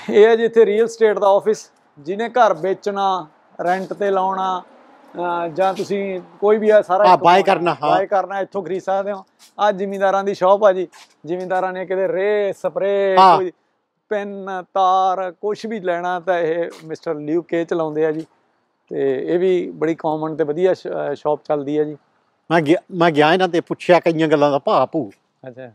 ਇਹ ਹੈ ਜੀ ਇੱਥੇ ਰੀਅਲ ਸਟੇਟ ਦਾ ਆਫਿਸ। ਜਿਹਨੇ ਘਰ ਵੇਚਣਾ, ਰੈਂਟ ਤੇ ਲਾਉਣਾ, ਜਾਂ ਤੁਸੀਂ ਕੋਈ ਵੀ ਆ ਸਾਰਾ ਬਾਏ ਕਰਨਾ ਇੱਥੋਂ ਖਰੀਦ ਸਕਦੇ ਹੋ। ਆ ਜ਼ਿਮੀਂਦਾਰਾਂ ਦੀ ਸ਼ੌਪ ਆ ਜੀ। ਜ਼ਿਮੀਂਦਾਰਾਂ ਨੇ ਕਿਤੇ ਰੇ ਸਪਰੇ, ਕੋਈ ਪੈਨ ਤਾਰ ਕੁਛ ਵੀ ਲੈਣਾ ਤਾਂ ਇਹ ਮਿਸਟਰ ਲਿਊ ਕੇ ਚਲਾਉਂਦੇ ਆ ਜੀ। ਤੇ ਇਹ ਵੀ ਬੜੀ ਕਾਮਨ ਤੇ ਵਧੀਆ ਸ਼ੌਪ ਚੱਲਦੀ ਹੈ ਜੀ। ਮੈਂ ਗਿਆ ਇਹਨਾਂ ਤੇ ਪੁੱਛਿਆ ਕਈਆਂ ਗੱਲਾਂ ਦਾ ਭਾਅ ਭੂ। ਅੱਛਾ।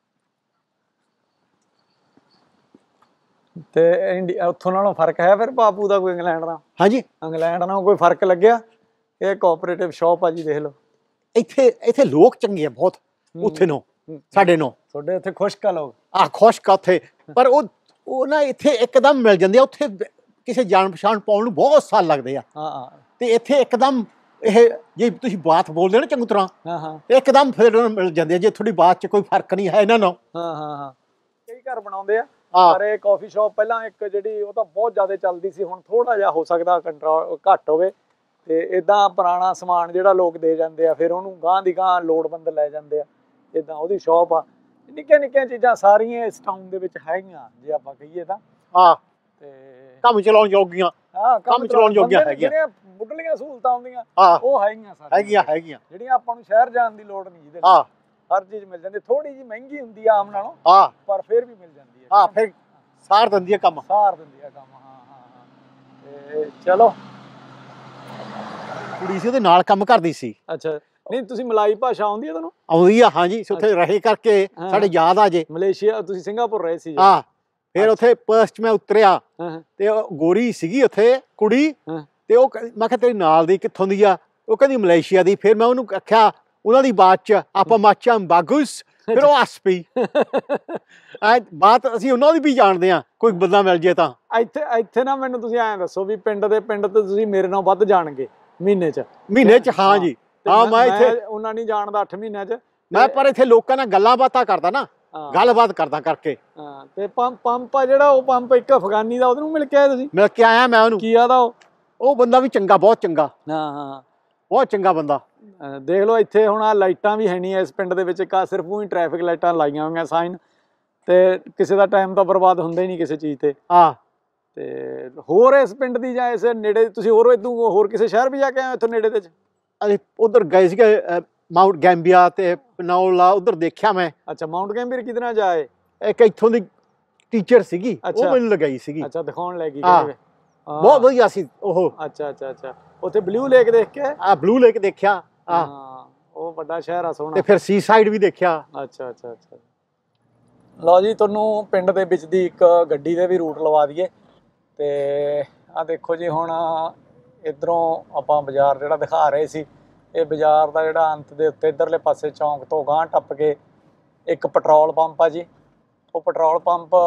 ਤੇ ਉੱਥੋਂ ਨਾਲੋਂ ਫਰਕ ਹੈ ਫਿਰ ਬਾਪੂ ਦਾ ਕੋਈ ਇੰਗਲੈਂਡ ਨਾਲ? ਹਾਂਜੀ, ਇੰਗਲੈਂਡ ਨਾਲ ਕੋਈ ਫਰਕ ਲੱਗਿਆ? ਇਹ ਕੋਆਪਰੇਟਿਵ ਸ਼ੌਪ ਆ ਜੀ, ਦੇਖ ਲਓ। ਇੱਥੇ ਲੋਕ ਚੰਗੇ ਆ ਬਹੁਤ, ਉੱਥੇ ਨੂੰ ਸਾਡੇ ਨੂੰ। ਤੁਹਾਡੇ ਉੱਥੇ ਖੁਸ਼ਕ ਆ ਲੋਕ? ਖੁਸ਼ਕ ਆ ਉੱਥੇ, ਪਰ ਉਹ ਨਾ ਇੱਥੇ ਇੱਕਦਮ ਮਿਲ ਜਾਂਦੇ ਆ। ਉੱਥੇ ਕਿਸੇ ਜਾਣ ਪਛਾਣ ਪਾਉਣ ਨੂੰ ਬਹੁਤ ਸਾਲ ਲੱਗਦੇ ਆ। ਤੇ ਇੱਥੇ ਇੱਕਦਮ ਇਹ ਜੇ ਤੁਸੀਂ ਬਾਤ ਬੋਲਦੇ ਨਾ ਚੰਗੀ ਤਰ੍ਹਾਂ, ਇੱਕਦਮ ਫਿਰ ਮਿਲ ਜਾਂਦੇ ਆ। ਜੇ ਤੁਹਾਡੀ ਬਾਤ 'ਚ ਕੋਈ ਫਰਕ ਨਹੀਂ ਹੈ ਇਹਨਾਂ ਨੂੰ। ਕਈ ਘਰ ਬਣਾਉਂਦੇ ਆ, ਪਰ ਇਹ ਕਾਫੀ ਸ਼ੌਪ ਪਹਿਲਾਂ ਇੱਕ ਜਿਹੜੀ ਉਹ ਤਾਂ ਬਹੁਤ ਜ਼ਿਆਦਾ ਚੱਲਦੀ ਸੀ, ਹੁਣ ਥੋੜਾ ਜਿਹਾ ਹੋ ਸਕਦਾ ਕੰਟਰੋਲ ਘੱਟ ਹੋਵੇ। ਤੇ ਇਦਾਂ ਪੁਰਾਣਾ ਸਮਾਨ ਜਿਹੜਾ ਲੋਕ ਦੇ ਜਾਂਦੇ ਆ, ਫਿਰ ਉਹਨੂੰ ਗਾਂਹ ਦੀ ਗਾਂਹ ਲੋੜਵੰਦ ਲੈ ਜਾਂਦੇ ਆ। ਇਦਾਂ ਉਹਦੀ ਸ਼ੌਪ ਆ। ਨਿੱਕੀਆਂ ਨਿੱਕੀਆਂ ਚੀਜ਼ਾਂ ਸਾਰੀਆਂ ਇਸ ਟਾਊਨ ਦੇ ਵਿੱਚ ਹੈਗੀਆਂ ਜੇ ਆਪਾਂ ਕਹੀਏ ਤਾਂ। ਤੇ ਕੰਮ ਚਲਾਉਣ ਜੋਗੀਆਂ, ਕੰਮ ਚਲਾਉਣ ਜੋਗੀਆਂ ਹੈਗੀਆਂ। ਜਿਹੜੀਆਂ ਮੁੱਢਲੀਆਂ ਸਹੂਲਤਾਂ ਆਉਂਦੀਆਂ ਉਹ ਹੈਗੀਆਂ ਹੈਗੀਆਂ ਜਿਹੜੀਆਂ ਆਪਾਂ ਨੂੰ ਸ਼ਹਿਰ ਜਾਣ ਦੀ ਲੋੜ ਨਹੀਂ। ਜਿਹਦੇ ਹਰ ਚੀਜ਼ ਮਿਲ ਜਾਂਦੀ। ਥੋੜੀ ਜਿਹੀ ਮਹਿੰਗੀ ਹੁੰਦੀ ਆ ਆਮ ਨਾਲੋਂ, ਪਰ ਫਿਰ ਵੀ ਮਿਲ ਜਾਂਦੀ ਹੈ। ਫਿਰ ਸਾਰ ਦਿੰਦੀ ਆ ਕੰਮ। ਤੇ ਚਲੋ, ਕੁੜੀ ਸੀ ਉਹਦੇ ਨਾਲ ਕੰਮ ਕਰਦੀ ਸੀ। ਅੱਛਾ। ਨਹੀਂ, ਤੁਸੀਂ ਮਲਾਈ ਭਾਸ਼ਾ ਆਉਂਦੀ ਹੈ ਤੁਹਾਨੂੰ? ਆਉਂਦੀ ਆ, ਹਾਂਜੀ। ਉੱਥੇ ਰਹੇ ਕਰਕੇ ਸਾਡੇ ਯਾਦ ਆ ਜੇ। ਮਲੇਸ਼ੀਆ ਤੁਸੀਂ ਸਿੰਗਾਪੁਰ ਰਹੇ ਸੀ? ਫਿਰ ਉੱਥੇ ਪਰਸਟ ਮੈਂ ਉਤਰਿਆ ਤੇ ਗੋਰੀ ਸੀਗੀ ਉੱਥੇ ਕੁੜੀ। ਤੇ ਉਹ ਮੈਂ ਕਿਹਾ ਤੇਰੀ ਨਾਲ ਦੀ ਕਿੱਥੋਂ ਦੀ ਆ? ਉਹ ਕਹਿੰਦੀ ਮਲੇਸ਼ੀਆ ਦੀ। ਫਿਰ ਮੈਂ ਉਹਨੂੰ ਆਖਿਆ ਉਹਨਾਂ ਦੀ ਬਾਤ 'ਚ ਆਪਾਂ ਮਾਚਾ ਬਾਗੂਸ, ਫਿਰ ਉਹ ਹੱਸ ਪਈ। ਬਾਤ ਅਸੀਂ ਉਹਨਾਂ ਦੀ ਵੀ ਜਾਣਦੇ ਹਾਂ, ਕੋਈ ਬੰਦਾ ਮਿਲ ਜੇ ਤਾਂ। ਇੱਥੇ ਨਾ ਮੈਨੂੰ ਤੁਸੀਂ ਐਂ ਦੱਸੋ ਵੀ ਪਿੰਡ ਤੇ ਤੁਸੀਂ ਮੇਰੇ ਨਾਲੋਂ ਵੱਧ ਜਾਣਗੇ ਮਹੀਨੇ 'ਚ? ਹਾਂ ਜੀ। ਮੈਂ ਇੱਥੇ ਉਹਨਾਂ ਨਹੀਂ ਜਾਣਦਾ 8 ਮਹੀਨਿਆਂ 'ਚ। ਮੈਂ ਪਰ ਇੱਥੇ ਲੋਕਾਂ ਨਾਲ ਗੱਲਾਂ ਬਾਤਾਂ ਕਰਦਾ ਨਾ, ਗੱਲਬਾਤ ਕਰਦਾ ਕਰਕੇ। ਤੇ ਪੰਪ ਆ ਜਿਹੜਾ, ਉਹ ਪੰਪ ਇੱਕ ਅਫਗਾਨੀ ਦਾ, ਉਹਨੂੰ ਮਿਲ ਕੇ ਆਏ ਤੁਸੀਂ? ਮਿਲ ਕੇ ਆਇਆ ਮੈਂ ਉਹਨੂੰ। ਕੀ ਆਦਾ ਉਹ ਬੰਦਾ ਵੀ ਚੰਗਾ, ਬਹੁਤ ਚੰਗਾ। ਬਹੁਤ ਚੰਗਾ ਬੰਦਾ। ਦੇਖ ਲਓ ਇੱਥੇ ਹੁਣ ਆ ਲਾਈਟਾਂ ਵੀ ਹੈ ਨਹੀਂ ਇਸ ਪਿੰਡ ਦੇ ਵਿੱਚ। ਸਿਰਫ ਉਹੀ ਟ੍ਰੈਫਿਕ ਲਾਈਟਾਂ ਲਾਈਆਂ ਹੋਈਆਂ ਸਾਈਨ, ਤੇ ਕਿਸੇ ਦਾ ਟਾਈਮ ਤਾਂ ਬਰਬਾਦ ਹੁੰਦਾ ਹੀ ਨਹੀਂ ਕਿਸੇ ਚੀਜ਼ ਤੇ। ਤੇ ਹੋਰ ਇਸ ਪਿੰਡ ਦੀ ਜਾਂ ਇਸ ਨੇੜੇ ਤੁਸੀਂ ਹੋਰ ਕਿਸੇ ਸ਼ਹਿਰ ਵੀ ਜਾ ਕੇ ਆਏ ਇੱਥੋਂ ਨੇੜੇ ਦੇ? ਅਸੀਂ ਉਧਰ ਗਏ ਸੀਗੇ, ਮਾਊਂਟ ਗੈਂਬੀਆ ਤੇ ਪਨੌਲਾ, ਉਧਰ ਦੇਖਿਆ ਮੈਂ। ਅੱਛਾ, ਮਾਊਂਟ ਗੈਂਬੀਆ ਕਿਹਦੇ ਨਾਲ ਜਾਏ? ਇੱਕ ਇੱਥੋਂ ਦੀ ਟੀਚਰ ਸੀਗੀ, ਉਹ ਮੈਨੂੰ ਲਗਾਈ ਸੀਗੀ। ਅੱਛਾ, ਦਿਖਾਉਣ ਲੈ ਗਈ? ਬਹੁਤ ਵਧੀਆ ਸੀ ਉਹ। ਅੱਛਾ। ਉੱਥੇ ਬਲੂ ਲੇਕ ਦੇਖ ਕੇ? ਬਲੂ ਲੇਕ ਦੇਖਿਆ। ਉਹ ਵੱਡਾ ਸ਼ਹਿਰ ਆ, ਸੋਹਣਾ। ਤੇ ਫਿਰ ਸੀ ਸਾਈਡ ਵੀ ਦੇਖਿਆ। ਅੱਛਾ। ਲਓ ਜੀ, ਤੁਹਾਨੂੰ ਪਿੰਡ ਦੇ ਵਿੱਚ ਦੀ ਇੱਕ ਗੱਡੀ ਦੇ ਵੀ ਰੂਟ ਲਵਾ ਦਈਏ। ਤੇ ਆ ਦੇਖੋ ਜੀ, ਹੁਣ ਇੱਧਰੋਂ ਆਪਾਂ ਬਾਜ਼ਾਰ ਜਿਹੜਾ ਦਿਖਾ ਰਹੇ ਸੀ, ਇਹ ਬਾਜ਼ਾਰ ਦਾ ਜਿਹੜਾ ਅੰਤ ਦੇ ਉੱਤੇ ਇੱਧਰਲੇ ਪਾਸੇ ਚੌਂਕ ਤੋਂ ਗਾਂਹ ਟੱਪ ਕੇ ਇੱਕ ਪੈਟਰੋਲ ਪੰਪ ਆ ਜੀ। ਉਹ ਪੈਟਰੋਲ ਪੰਪ,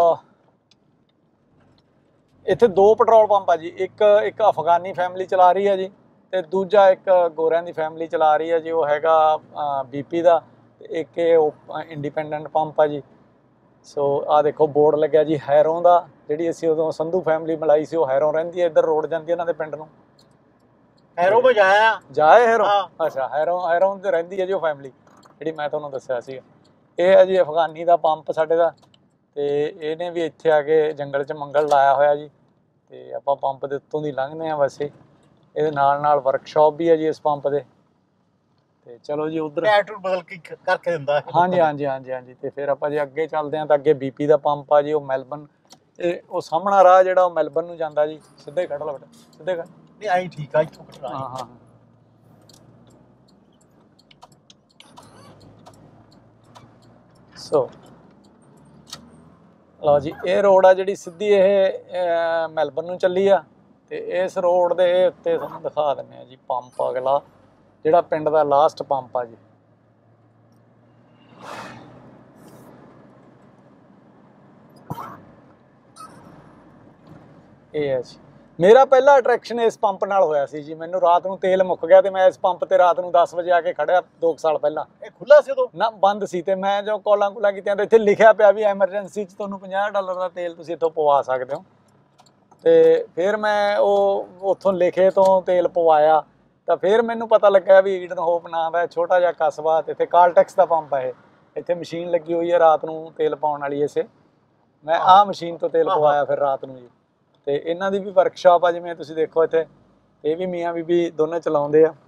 ਇੱਥੇ 2 ਪੈਟਰੋਲ ਪੰਪ ਆ ਜੀ। ਇੱਕ ਅਫਗਾਨੀ ਫੈਮਿਲੀ ਚਲਾ ਰਹੀ ਹੈ ਜੀ, ਤੇ ਦੂਜਾ ਇੱਕ ਗੋਰਿਆਂ ਦੀ ਫੈਮਿਲੀ ਚਲਾ ਰਹੀ ਹੈ ਜੀ। ਉਹ ਹੈਗਾ BP ਦਾ। ਤੇ ਇੱਕ ਇਹ ਇੰਡੀਪੈਂਡੈਂਟ ਪੰਪ ਆ ਜੀ। ਸੋ ਆਹ ਦੇਖੋ ਬੋਰਡ ਲੱਗਿਆ ਜੀ ਹੈਰੋਂ ਦਾ। ਜਿਹੜੀ ਅਸੀਂ ਉਦੋਂ ਸੰਧੂ ਫੈਮਿਲੀ ਮਿਲਾਈ ਸੀ, ਉਹ ਹੈਰੋਂ ਰਹਿੰਦੀ ਹੈ। ਇੱਧਰ ਰੋਡ ਜਾਂਦੀ ਹੈ ਇਹਨਾਂ ਦੇ ਪਿੰਡ ਨੂੰ। ਹੈਰੋਂ ਮੈਂ ਜਾਏ ਹੈਰੋਂ? ਅੱਛਾ, ਹੈਰੋਂ ਤੇ ਰਹਿੰਦੀ ਹੈ ਜੀ ਉਹ ਫੈਮਿਲੀ ਜਿਹੜੀ ਮੈਂ ਤੁਹਾਨੂੰ ਦੱਸਿਆ ਸੀਗਾ। ਇਹ ਹੈ ਜੀ ਅਫਗਾਨੀ ਦਾ ਪੰਪ ਸਾਡੇ ਦਾ। ਤੇ ਇਹਨੇ ਵੀ ਇੱਥੇ ਆ ਕੇ ਜੰਗਲ 'ਚ ਮੰਗਲ ਲਾਇਆ ਹੋਇਆ ਜੀ। ਤੇ ਆਪਾਂ ਪੰਪ ਦੇ ਉੱਤੋਂ ਦੀ ਲੰਘਦੇ ਹਾਂ। ਵੈਸੇ ਇਹਦੇ ਨਾਲ ਵਰਕਸ਼ਾਪ ਵੀ ਹੈ ਜੀ ਇਸ ਪੰਪ ਦੇ। ਤੇ ਚਲੋ ਜੀ, ਉਧਰ ਬਦਲ ਕੇ ਕਰਕੇ ਦਿੰਦਾ। ਹਾਂਜੀ। ਤੇ ਫਿਰ ਆਪਾਂ ਜੇ ਅੱਗੇ ਚੱਲਦੇ ਹਾਂ ਤਾਂ ਅੱਗੇ BP ਦਾ ਪੰਪ ਆ ਜੀ। ਉਹ ਮੈਲਬਨ, ਉਹ ਸਾਹਮਣਾ ਰਾਹ ਜਿਹੜਾ ਉਹ ਮੈਲਬਨ ਨੂੰ ਜਾਂਦਾ ਜੀ। ਸਿੱਧੇ ਖੜ ਲਾ ਬੇਟਾ, ਸਿੱਧੇ ਖੜ। ਨਹੀਂ ਆਈ ਠੀਕ ਆ, ਇੱਥੋਂ ਹਾਂ। ਸੋ ਲਓ ਜੀ, ਇਹ ਰੋਡ ਆ ਜਿਹੜੀ ਸਿੱਧੀ, ਇਹ ਮੈਲਬਨ ਨੂੰ ਚੱਲੀ ਆ। ਤੇ ਇਸ ਰੋਡ ਦੇ ਉੱਤੇ ਤੁਹਾਨੂੰ ਦਿਖਾ ਦਿੰਦੇ ਆ ਜੀ ਪੰਪ ਅਗਲਾ, ਜਿਹੜਾ ਪਿੰਡ ਦਾ ਲਾਸਟ ਪੰਪ ਆ ਜੀ। ਇਹ ਹੈ ਜੀ। ਮੇਰਾ ਪਹਿਲਾ ਅਟਰੈਕਸ਼ਨ ਇਸ ਪੰਪ ਨਾਲ ਹੋਇਆ ਸੀ ਜੀ। ਮੈਨੂੰ ਰਾਤ ਨੂੰ ਤੇਲ ਮੁੱਕ ਗਿਆ ਤੇ ਮੈਂ ਇਸ ਪੰਪ ਤੇ ਰਾਤ ਨੂੰ 10 ਵਜੇ ਆ ਕੇ ਖੜਿਆ 2 ਸਾਲ ਪਹਿਲਾਂ। ਇਹ ਖੁੱਲਾ ਸੀ ਉਦੋਂ? ਨਾ, ਬੰਦ ਸੀ। ਤੇ ਮੈਂ ਜੋ ਕਾਲਾਂ ਕੀਤੀਆਂ ਤੇ ਇੱਥੇ ਲਿਖਿਆ ਪਿਆ ਵੀ ਐਮਰਜੈਂਸੀ 'ਚ ਤੁਹਾਨੂੰ $50 ਦਾ ਤੇਲ ਤੁਸੀਂ ਇੱਥੋਂ ਪਵਾ ਸਕਦੇ ਹੋ। ਤੇ ਫਿਰ ਮੈਂ ਉਹ ਉੱਥੋਂ ਲਿਖੇ ਤੋਂ ਤੇਲ ਪਵਾਇਆ। ਤਾਂ ਫਿਰ ਮੈਨੂੰ ਪਤਾ ਲੱਗਾ ਵੀ ਈਡਨ ਹੋਪ ਨਾਂ ਦਾ ਛੋਟਾ ਜਿਹਾ ਕਸਬਾ, ਤੇ ਇੱਥੇ ਕਾਲਟੈਕਸ ਦਾ ਪੰਪ ਹੈ। ਇੱਥੇ ਮਸ਼ੀਨ ਲੱਗੀ ਹੋਈ ਹੈ ਰਾਤ ਨੂੰ ਤੇਲ ਪਾਉਣ ਵਾਲੀ ਇਸੇ। ਮੈਂ ਆਹ ਮਸ਼ੀਨ ਤੋਂ ਤੇਲ ਪਵਾਇਆ ਫਿਰ ਰਾਤ ਨੂੰ ਜੀ। ਤੇ ਇਹਨਾਂ ਦੀ ਵੀ ਵਰਕਸ਼ਾਪ ਆ, ਜਿਵੇਂ ਤੁਸੀਂ ਦੇਖੋ ਇੱਥੇ, ਇਹ ਵੀ ਮੀਆਂ ਬੀਬੀ ਦੋਨੇ ਚਲਾਉਂਦੇ ਆ।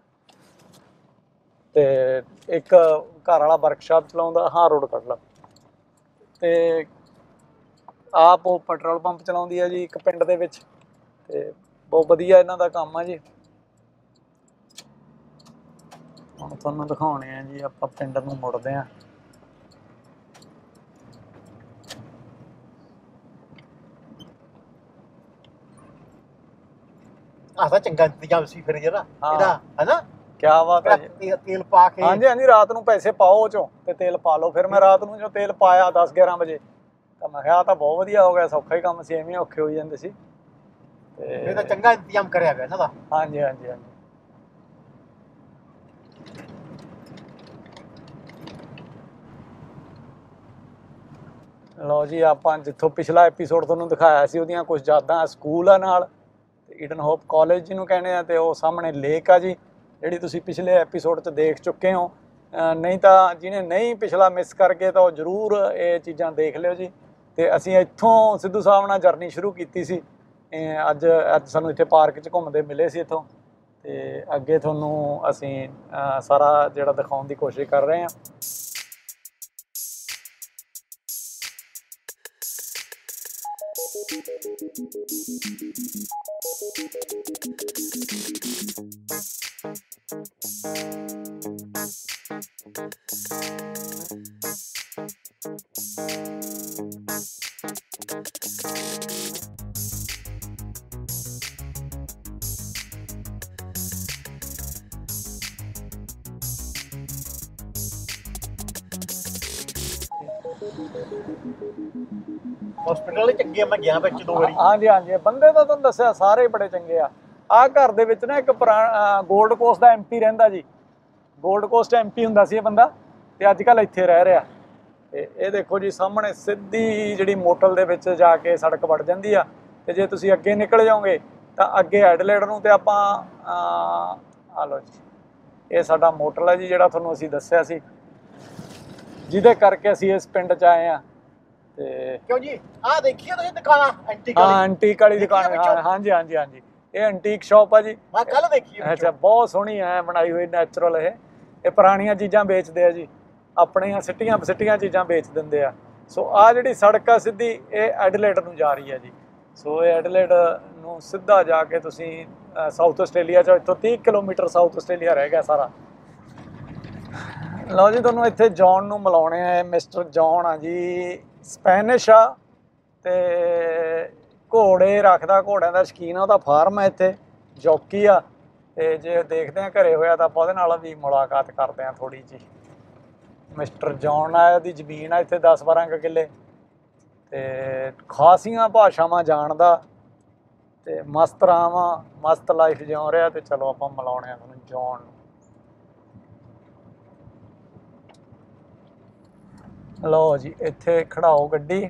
ਤੇ ਇੱਕ ਘਰ ਵਾਲਾ ਵਰਕਸ਼ਾਪ ਚਲਾਉਂਦਾ, ਹਾਂ ਰੋਡ ਕੱਢ ਲਾ। ਤੇ ਆਪ ਉਹ ਪੈਟਰੋਲ ਪੰਪ ਚਲਾਉਂਦੀ ਆ ਜੀ ਇੱਕ ਪਿੰਡ ਦੇ ਵਿੱਚ। ਤੇ ਬਹੁਤ ਵਧੀਆ ਇਹਨਾਂ ਦਾ ਕੰਮ ਆ ਜੀ। ਹੁਣ ਤੁਹਾਨੂੰ ਦਿਖਾਉਣੇ ਆ ਜੀ, ਆਪਾਂ ਪਿੰਡ ਨੂੰ ਮੁੜਦੇ ਆ। ਆਹ ਚੰਗਾ ਇੰਤਜ਼ਾਮ ਸੀ ਫਿਰ ਜਿਹੜਾ ਇਹਦਾ, ਹੈਨਾ? ਕਿਆ ਬਾਤ ਹੈ ਜੀ। ਤੇਲ ਪਾ ਕੇ, ਹਾਂਜੀ ਹਾਂਜੀ, ਰਾਤ ਨੂੰ ਪੈਸੇ ਪਾਓ ਉਹ ਚੋਂ ਤੇ ਤੇਲ ਪਾ ਲਓ। ਫਿਰ ਮੈਂ ਰਾਤ ਨੂੰ ਜੋ ਤੇਲ ਪਾਇਆ 10-11 ਵਜੇ, ਤਾਂ ਮੈਂ ਕਿਹਾ ਤਾਂ ਬਹੁਤ ਵਧੀਆ ਹੋ ਗਿਆ, ਸੌਖਾ ਹੀ ਕੰਮ ਸੀ, ਐਵੇਂ ਔਖੇ ਹੋਈ ਜਾਂਦੇ ਸੀ। ਤੇ ਇਹ ਤਾਂ ਚੰਗਾ ਇੰਤਜ਼ਾਮ ਕਰਿਆ ਗਿਆ ਇਹਨਾਂ ਦਾ। ਹਾਂਜੀ ਹਾਂਜੀ ਹਾਂਜੀ। ਲਓ ਜੀ, ਆਪਾਂ ਜਿੱਥੋਂ ਪਿਛਲਾ ਐਪੀਸੋਡ ਤੁਹਾਨੂੰ ਦਿਖਾਇਆ ਸੀ ਉਹਦੀਆਂ ਕੁਝ ਯਾਦਾਂ। ਸਕੂਲ ਆ ਨਾਲ, ਈਡਨ ਹੋਪ ਕਾਲਜ ਜਿਹਨੂੰ ਕਹਿੰਦੇ ਆ, ਤੇ ਉਹ ਸਾਹਮਣੇ ਲੇਕ ਆ ਜੀ, ਜਿਹੜੀ ਤੁਸੀਂ ਪਿਛਲੇ ਐਪੀਸੋਡ 'ਚ ਦੇਖ ਚੁੱਕੇ ਹੋ। ਨਹੀਂ ਤਾਂ ਜਿਹਨੇ ਨਹੀਂ ਪਿਛਲਾ ਮਿਸ ਕਰਕੇ ਤਾਂ ਉਹ ਜ਼ਰੂਰ ਇਹ ਚੀਜ਼ਾਂ ਦੇਖ ਲਿਓ ਜੀ। ਤੇ ਅਸੀਂ ਇੱਥੋਂ ਸਿੱਧੂ ਸਾਹਿਬ ਨਾਲ ਜਰਨੀ ਸ਼ੁਰੂ ਕੀਤੀ ਸੀ। ਅੱਜ ਸਾਨੂੰ ਇੱਥੇ ਪਾਰਕ 'ਚ ਘੁੰਮਦੇ ਮਿਲੇ ਸੀ ਇੱਥੋਂ। ਤੇ ਅੱਗੇ ਤੁਹਾਨੂੰ ਅਸੀਂ ਸਾਰਾ ਜਿਹੜਾ ਦਿਖਾਉਣ ਦੀ ਕੋਸ਼ਿਸ਼ ਕਰ ਰਹੇ ਹਾਂ। ਹਸਪੀਟਲ ਚੰਗੇ ਮੈਂ ਗਿਆ ਵਿੱਚ 2 ਵਾਰੀ। ਹਾਂਜੀ ਹਾਂਜੀ, ਬੰਦੇ ਤਾਂ ਤੁਹਾਨੂੰ ਦੱਸਿਆ ਸਾਰੇ ਬੜੇ ਚੰਗੇ ਆ। ਆਹ ਘਰ ਦੇ ਵਿੱਚ ਨਾ ਇੱਕ ਗੋਲਡ ਕੋਸਟ ਦਾ MP ਰਹਿੰਦਾ ਜੀ। ਗੋਲਡ ਕੋਸਟ MP ਹੁੰਦਾ ਸੀ ਇਹ ਬੰਦਾ, ਤੇ ਅੱਜ ਕੱਲ੍ਹ ਇੱਥੇ ਰਹਿ ਰਿਹਾ। ਤੇ ਇਹ ਦੇਖੋ ਜੀ, ਸਾਹਮਣੇ ਸਿੱਧੀ ਜਿਹੜੀ ਮੋਟਲ ਦੇ ਵਿੱਚ ਜਾ ਕੇ ਸੜਕ ਵੜ ਜਾਂਦੀ ਆ। ਤੇ ਜੇ ਤੁਸੀਂ ਅੱਗੇ ਨਿਕਲ ਜਾਓਗੇ ਤਾਂ ਅੱਗੇ ਐਡਲੇਡ ਨੂੰ, ਤੇ ਆਪਾਂ ਆ ਲਓ ਜੀ, ਇਹ ਸਾਡਾ ਮੋਟਲ ਹੈ ਜੀ, ਜਿਹੜਾ ਤੁਹਾਨੂੰ ਅਸੀਂ ਦੱਸਿਆ ਸੀ, ਜਿਹਦੇ ਕਰਕੇ ਅਸੀਂ ਇਸ ਪਿੰਡ 'ਚ ਆਏ ਆ। ਤੇ ਕਿਉਂ ਜੀ, ਆਹ ਦੇਖੀਏ ਤੁਸੀਂ ਦੁਕਾਨਾਂ ਐਂਟੀਕ ਵਾਲੀ? ਹਾਂ, ਐਂਟੀਕ ਵਾਲੀ ਦੁਕਾਨ, ਹਾਂਜੀ ਹਾਂਜੀ ਹਾਂਜੀ, ਇਹ ਐਂਟੀਕ ਸ਼ਾਪ ਆ ਜੀ। ਮੈਂ ਕੱਲ ਦੇਖੀ। ਅੱਛਾ, ਬਹੁਤ ਸੋਹਣੀ ਐ ਬਣਾਈ ਹੋਈ, ਨੈਚੁਰਲ। ਇਹ ਪੁਰਾਣੀਆਂ ਚੀਜ਼ਾਂ ਵੇਚਦੇ ਆ ਜੀ, ਆਪਣੀਆਂ ਸਿੱਟੀਆਂ ਚੀਜ਼ਾਂ ਵੇਚ ਦਿੰਦੇ ਆ। ਸੋ ਆਹ ਜਿਹੜੀ ਸੜਕ ਆ ਸਿੱਧੀ, ਇਹ ਐਡਲੇਡ ਨੂੰ ਜਾ ਰਹੀ ਹੈ ਜੀ। ਸੋ ਇਹ ਐਡਲੇਡ ਨੂੰ ਸਿੱਧਾ ਜਾ ਕੇ ਤੁਸੀਂ ਸਾਊਥ ਆਸਟ੍ਰੇਲੀਆ 'ਚ, ਇੱਥੋਂ 30 ਕਿਲੋਮੀਟਰ ਸਾਊਥ ਆਸਟ੍ਰੇਲੀਆ ਰਹਿ ਗਿਆ ਸਾਰਾ। ਲਓ ਜੀ, ਤੁਹਾਨੂੰ ਇੱਥੇ ਜੌਨ ਨੂੰ ਮਿਲਾਉਣੇ ਆ। ਮਿਸਟਰ ਜੌਨ ਆ ਜੀ, ਸਪੈਨਿਸ਼ ਆ, ਤੇ ਘੋੜੇ ਰੱਖਦਾ, ਘੋੜਿਆਂ ਦਾ ਸ਼ੌਕੀਨ ਆ। ਉਹਦਾ ਫਾਰਮ ਹੈ ਇੱਥੇ, ਜੌਕੀ ਆ। ਤੇ ਜੇ ਦੇਖਦੇ ਆ ਘਰੇ ਹੋਇਆ ਤਾਂ ਆਪਾਂ ਉਹਦੇ ਨਾਲ ਵੀ ਮੁਲਾਕਾਤ ਕਰਦੇ ਆ ਥੋੜ੍ਹੀ ਜਿਹੀ। ਮਿਸਟਰ ਜੌਨ ਆ, ਉਹਦੀ ਜ਼ਮੀਨ ਆ ਇੱਥੇ 10-12 ਕਿੱਲੇ, ਤੇ ਖਾਸੀਆਂ ਭਾਸ਼ਾਵਾਂ ਜਾਣਦਾ, ਤੇ ਮਸਤ ਰਾਵਾਂ, ਮਸਤ ਲਾਈਫ ਜਿਉਂ ਰਿਹਾ। ਤੇ ਚਲੋ ਆਪਾਂ ਮਿਲਾਉਣੇ ਆ ਤੁਹਾਨੂੰ ਜੌਨ ਨੂੰ। ਲਓ ਜੀ, ਇੱਥੇ ਖੜਾਓ ਗੱਡੀ।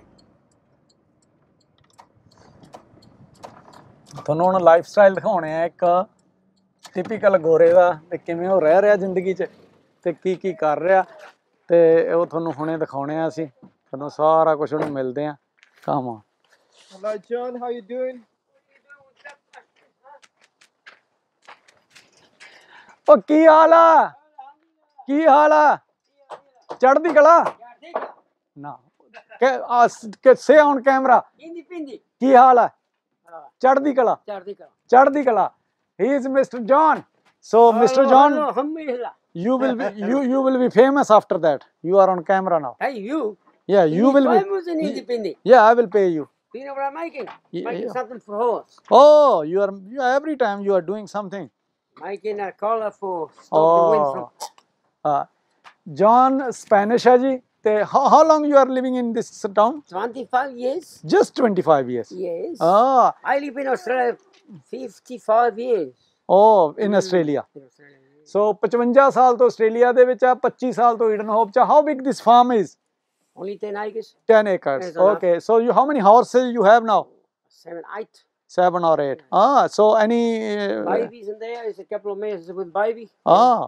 ਤੁਹਾਨੂੰ ਹੁਣ ਲਾਈਫ ਸਟਾਈਲ ਦਿਖਾਉਣੇ ਆ ਇੱਕ ਟਿਪੀਕਲ ਗੋਰੇ ਦਾ, ਤੇ ਕਿਵੇਂ ਉਹ ਰਹਿ ਰਿਹਾ ਜ਼ਿੰਦਗੀ 'ਚ, ਤੇ ਕੀ ਕਰ ਰਿਹਾ। ਤੇ ਉਹ ਤੁਹਾਨੂੰ ਹੁਣੇ ਦਿਖਾਉਣੇ ਆ ਅਸੀਂ, ਤੁਹਾਨੂੰ ਸਾਰਾ ਕੁਝ ਉਹਨੂੰ ਮਿਲਦੇ ਆ। ਕੰਮ ਆ। Hello John, how you doing? ਉਹ ਕੀ ਹਾਲ ਆ? ਕੀ ਹਾਲ ਆ? ਚੜ੍ਹਦੀ ਕਲਾ ਨਾ ਕਿ ਸੇ ਔਨ ਕੈਮਰਾ। ਕੀ ਹਾਲ ਆ? ਚੜ੍ਹਦੀ ਕਲਾ, ਚੜ੍ਹਦੀ ਕਲਾ। He is Mr. John. So Mr. John, you will be famous after that. You are on camera now. Hey, you? Yeah, you will be. Yeah, I will pay you. You know what I'm making? Making something for horse. Oh, you are every time you are doing something. Making a collar for stop the wind from. John Spanish है जी. How long you are living in this town? 25 years. Just 25 years. Yes. Ah. I live in Australia 55 years. Oh, in Australia. In Australia. So 55 ਸਾਲ ਤੋਂ Australia ਦੇ ਵਿੱਚ ਆ, 25 ਸਾਲ ਤੋਂ Edenhope 'ਚ। How big this farm is? Only 10 acres. 10 acres. Yes, enough. Okay. So how many horses you have now? 7, 8. 7 or 8. Ah, so any Babies in there. There's a couple of mares with baby. ah,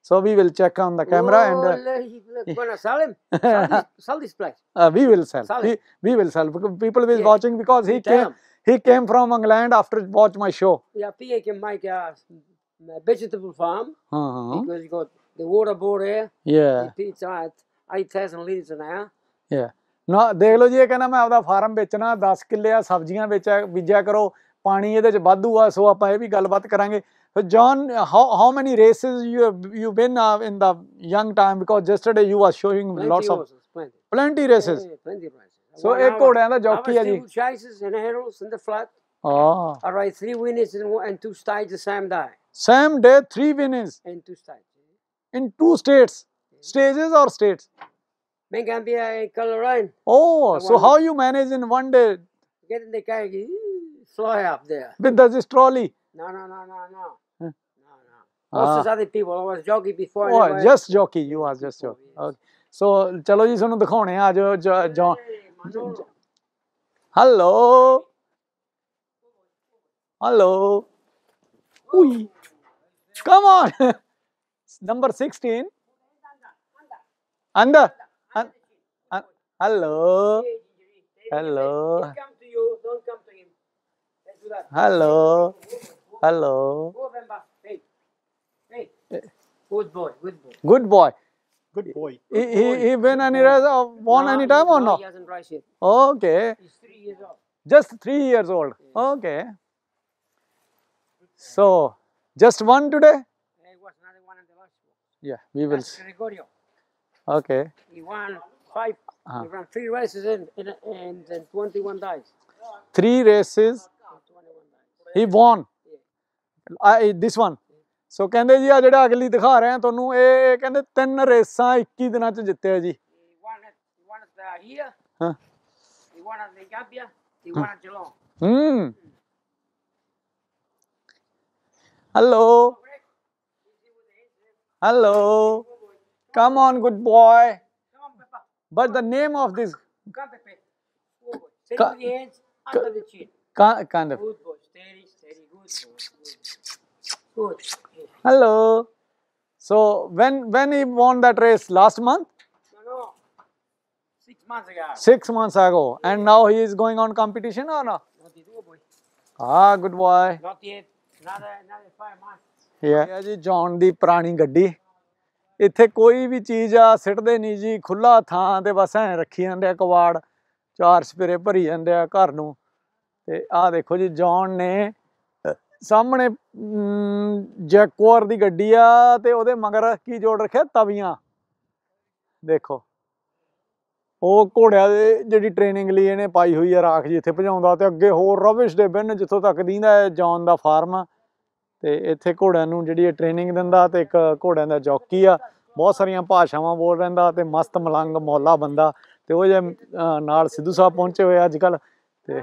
So we will check on the camera and Gonna sell him. Sell this place. we will sell. Sell it. We will sell. People will Yeah. watching because You tell 'em. he came from England after watch my show. Yeah, P.A. can make a vegetable farm Uh-huh. because you got the water bore there. Yeah. The pizza at 8,000 liters an hour. Yeah. ਨਾ ਦੇਖ ਲਓ ਜੀ ਇਹ ਕਹਿੰਦਾ ਮੈਂ ਆਪਦਾ farm ਵੇਚਣਾ 10 ਕਿੱਲੇ ਆ ਸਬਜ਼ੀਆਂ ਬੀਜਿਆ ਕਰੋ ਪਾਣੀ ਇਹਦੇ ਚ ਵਾਧੂ ਆ ਸੋ ਆਪਾਂ ਇਹ ਵੀ ਗੱਲਬਾਤ ਕਰਾਂਗੇ So John, how many races you been in the young time? Because yesterday you was showing lots of plenty races. Yeah, plenty races. So एक घोड़ियां दा jockey है जी. Chases and hurdles in the flat. Ah. I ride 3 winners and 2 stages the same day. Same day 3 winners And 2 stages. in 2 states. Stages or states? Mengambia and Colorado. Oh, so how you manage in one day Get in the car, fly up there. with this trolley? No. Huh. No. Most of the other people, I was jockey before. Oh, anyway. just jockey. You was just jockey. Okay. So ਚਲੋ ਜੀ ਤੁਹਾਨੂੰ ਦਿਖਾਉਣੇ ਆ ਜੋ Hello. Hello. Ui. Come on. Number 16. Under. Hello. Hello. Come to you, don't come to him. Let's do that. Hello. Hello. Go, Bemba. Hey. Good boy. Good boy. Good boy. He win any race or won any time or no? He hasn't raced yet. Okay. He's 3 years old. Just 3 years old. Okay. So, just one today? There was another one in the last one. Yeah, we will. That's Gregorio. Okay. He won 5. He ran 3 races in 21 days. 3 races. 21 days. He won. This one. So ਕਹਿੰਦੇ ਜੀ ਆ ਜਿਹੜਾ ਅਗਲੀ ਦਿਖਾ ਰਹੇ ਆ ਤੁਹਾਨੂੰ ਇਹ ਕਹਿੰਦੇ 3 ਰੇਸਾਂ 21 ਦਿਨਾਂ ਚ ਜਿੱਤਿਆ ਜੀ. He won at here. ਹਾਂ. He won at the Gambia. He won at Geelong. Hello. Hello. Come on, good boy. Come on, Peppa. But the name of this Come, Pepe. Forward. Steady with the hands under the chin. kind of. Good boy. Steady. Good boy. Good. Hello. So when he won that race last month? No. 6 months ago. 6 months ago. And now he is going on competition or no? Not yet, boy. Ah, good boy. Not yet. Another 5 months. ਇਹ ਹੈ ਜੀ John ਦੀ ਪੁਰਾਣੀ ਗੱਡੀ ਇੱਥੇ ਕੋਈ ਵੀ ਚੀਜ਼ ਆ ਸਿੱਟਦੇ ਨਹੀਂ ਜੀ ਖੁੱਲਾ ਥਾਂ ਤੇ ਬਸ ਐ ਰੱਖੀ ਜਾਂਦੇ ਆ ਕਵਾੜ 4 ਸਪੇਰੇ ਭਰੀ ਜਾਂਦੇ ਆ ਘਰ ਨੂੰ ਤੇ ਆਹ ਦੇਖੋ ਜੀ ਜੌਨ ਨੇ ਸਾਹਮਣੇ ਜੈਕੁਆਰ ਦੀ ਗੱਡੀ ਆ ਤੇ ਉਹਦੇ ਮਗਰ ਕੀ ਜੋੜ ਰੱਖਿਆ ਤਵੀਆਂ ਦੇਖੋ ਉਹ ਘੋੜਿਆਂ ਦੇ ਜਿਹੜੀ ਟ੍ਰੇਨਿੰਗ ਲਈ ਇਹਨੇ ਪਾਈ ਹੋਈ ਆ ਰਾਖ ਜੀ ਇੱਥੇ ਭਜਾਉਂਦਾ ਤੇ ਅੱਗੇ ਹੋਰ ਰਬਿਸ਼ ਦੇ ਬਿੰਨ ਜਿੱਥੋਂ ਤੱਕ ਦੀਂਦਾ ਹੈ ਜੌਨ ਦਾ ਫਾਰਮ ਆ ਤੇ ਇੱਥੇ ਘੋੜਿਆਂ ਨੂੰ ਜਿਹੜੀ ਟ੍ਰੇਨਿੰਗ ਦਿੰਦਾ ਤੇ ਇੱਕ ਘੋੜਿਆਂ ਦਾ ਜੌਕੀ ਆ ਬਹੁਤ ਸਾਰੀਆਂ ਭਾਸ਼ਾਵਾਂ ਬੋਲ ਰਹਿੰਦਾ ਤੇ ਮਸਤ ਮਲੰਗ ਮੌਲਾ ਬੰਦਾ ਤੇ ਉਹ ਜੇ ਨਾਲ ਸਿੱਧੂ ਸਾਹਿਬ ਪਹੁੰਚੇ ਹੋਏ ਅੱਜ ਕੱਲ ਤੇ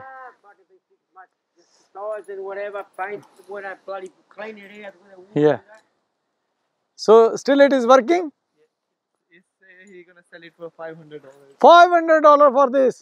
yeah so still it is working. He's gonna sell it for $500. $500 for this.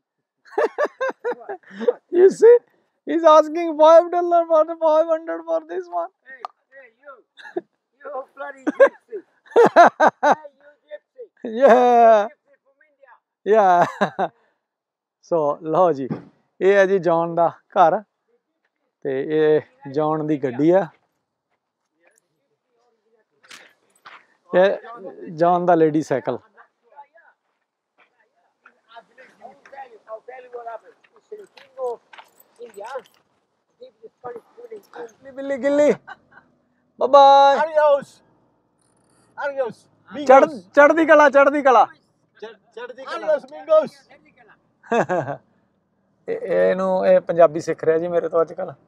You see, he's asking $5 for the 500 for this one. Hey, you bloody gypsy. Hey, you gypsy. Yeah, Gypsy from India. yeah. So ਲਓ ਜੀ ਇਹ ਹੈ ਜੀ John ਦਾ ਘਰ ਤੇ ਇਹ John ਦੀ ਗੱਡੀ ਆ ਇਹ ਜੌਨ ਦਾ lady cycle I'll tell you what happened. It's the king of India. Give the Spanish food in food. ਬਿੱਲੀ ਗਿੱਲੀ ਬਾਏ ਬਾਏ Adios. Adios. ਚੜ੍ਹਦੀ ਕਲਾ Adios, Mingos. ਇਹਨੂੰ ਇਹ ਪੰਜਾਬੀ ਸਿੱਖ ਰਿਹਾ ਜੀ ਮੇਰੇ ਤੋਂ ਅੱਜ ਕੱਲ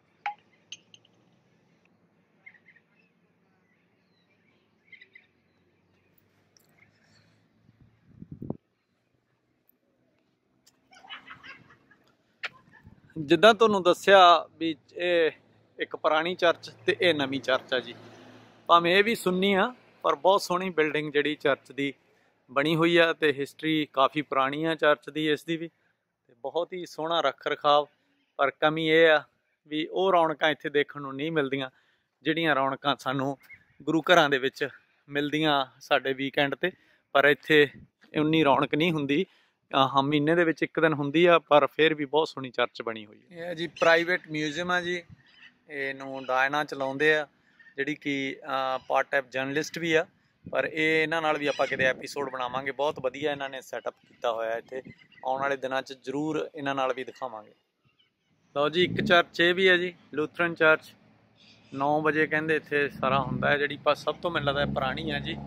ਜਿੱਦਾਂ ਤੁਹਾਨੂੰ ਦੱਸਿਆ ਵੀ ਇਹ ਇੱਕ ਪੁਰਾਣੀ ਚਰਚ ਤੇ ਇਹ ਨਵੀਂ ਚਰਚ ਆ ਜੀ ਭਾਵੇਂ ਇਹ ਵੀ ਸੁੰਨੀ ਆ ਪਰ ਬਹੁਤ ਸੋਹਣੀ ਬਿਲਡਿੰਗ ਜਿਹੜੀ ਚਰਚ ਦੀ ਬਣੀ ਹੋਈ ਆ ਤੇ ਹਿਸਟਰੀ ਕਾਫੀ ਪੁਰਾਣੀ ਆ ਚਰਚ ਦੀ ਇਸ ਦੀ ਵੀ ਤੇ ਬਹੁਤ ਹੀ ਸੋਹਣਾ ਰੱਖ ਰਖਾਵ ਪਰ ਕਮੀ ਇਹ ਆ ਵੀ ਉਹ ਰੌਣਕਾਂ ਇੱਥੇ ਦੇਖਣ ਨੂੰ ਨਹੀਂ ਮਿਲਦੀਆਂ ਜਿਹੜੀਆਂ ਰੌਣਕਾਂ ਸਾਨੂੰ ਗੁਰੂ ਘਰਾਂ ਦੇ ਵਿੱਚ ਮਿਲਦੀਆਂ ਸਾਡੇ ਵੀਕਐਂਡ ਤੇ, ਪਰ ਇੱਥੇ ਉਨੀ ਰੌਣਕ ਨਹੀਂ ਹੁੰਦੀ। ਹਾਂ ਮਹੀਨੇ ਦੇ ਵਿੱਚ ਇੱਕ ਦਿਨ ਹੁੰਦੀ ਆ, ਪਰ ਫਿਰ ਵੀ ਬਹੁਤ ਸੋਹਣੀ ਚਰਚ ਬਣੀ ਹੋਈ ਹੈ। ਇਹ ਹੈ ਜੀ ਪ੍ਰਾਈਵੇਟ ਮਿਊਜ਼ੀਅਮ ਆ ਜੀ, ਇਹਨੂੰ ਡਾਇਨਾ ਚਲਾਉਂਦੇ ਆ, ਜਿਹੜੀ ਕਿ ਪਾਰਟ ਟਾਈਮ ਜਰਨਲਿਸਟ ਵੀ ਆ, ਪਰ ਇਹ ਇਹਨਾਂ ਨਾਲ ਵੀ ਆਪਾਂ ਕਿਤੇ ਐਪੀਸੋਡ ਬਣਾਵਾਂਗੇ। ਬਹੁਤ ਵਧੀਆ ਇਹਨਾਂ ਨੇ ਸੈਟਅਪ ਕੀਤਾ ਹੋਇਆ ਇੱਥੇ, ਆਉਣ ਵਾਲੇ ਦਿਨਾਂ 'ਚ ਜ਼ਰੂਰ ਇਹਨਾਂ ਨਾਲ ਵੀ ਦਿਖਾਵਾਂਗੇ। ਲਓ ਜੀ ਇੱਕ ਚਰਚ ਇਹ ਵੀ ਹੈ ਜੀ, ਲੂਥਰਨ ਚਰਚ। 9 ਵਜੇ ਕਹਿੰਦੇ ਇੱਥੇ ਸਾਰਾ ਹੁੰਦਾ ਹੈ, ਜਿਹੜੀ ਸਭ ਤੋਂ ਮੈਨੂੰ ਲੱਗਦਾ ਪੁਰਾਣੀ ਹੈ ਜੀ।